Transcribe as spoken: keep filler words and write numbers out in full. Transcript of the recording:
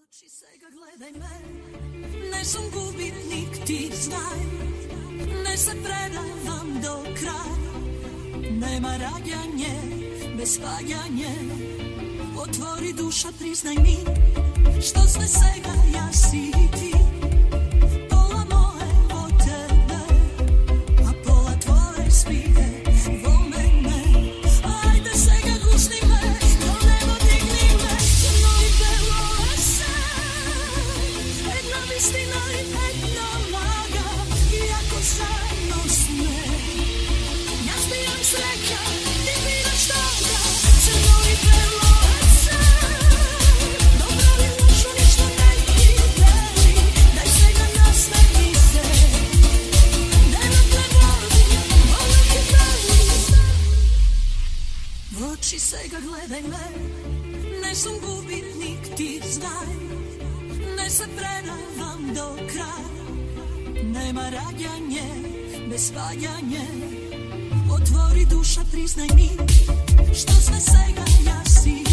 oči svega gledaj me, ne sam gubitnik, ti znaj, ne se predavam do kraja, nema rađanje, bez paljanje, otvori duša, priznaj mi, što sve svega ja si i ti, pola moje od tebe, a pola tvoje smije, vole me, ajde svega gušni me, do nebo digni me, crno i belo lese, jedna istina i jedna laga, iako zajedno sme, ja zbijam sreća, ti biraš toga, crno i belo lese, dobro li lošo ništa ne ti deli, daj svega nasmej se, nema te voli, vole ti beli, v oči svega gledaj me, ne sam gubitnik, ti znaj, ne se predavam do kraja, nema rađanje, bez paljanje, otvori duša, priznaj mi, što sve svega ja si